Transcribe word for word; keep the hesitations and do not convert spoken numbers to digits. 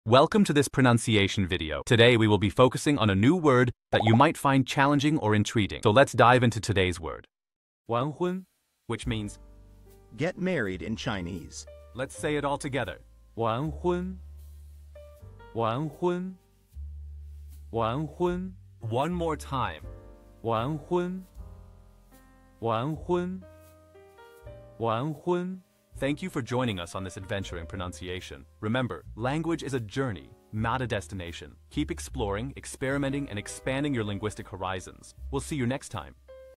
Welcome to this pronunciation video. Today we will be focusing on a new word that you might find challenging or intriguing. So let's dive into today's word. 完婚, which means get married in Chinese. Let's say it all together. 完婚完婚完婚 One more time. 完婚完婚完婚 Thank you for joining us on this adventure in pronunciation. Remember, language is a journey, not a destination. Keep exploring, experimenting, and expanding your linguistic horizons. We'll see you next time.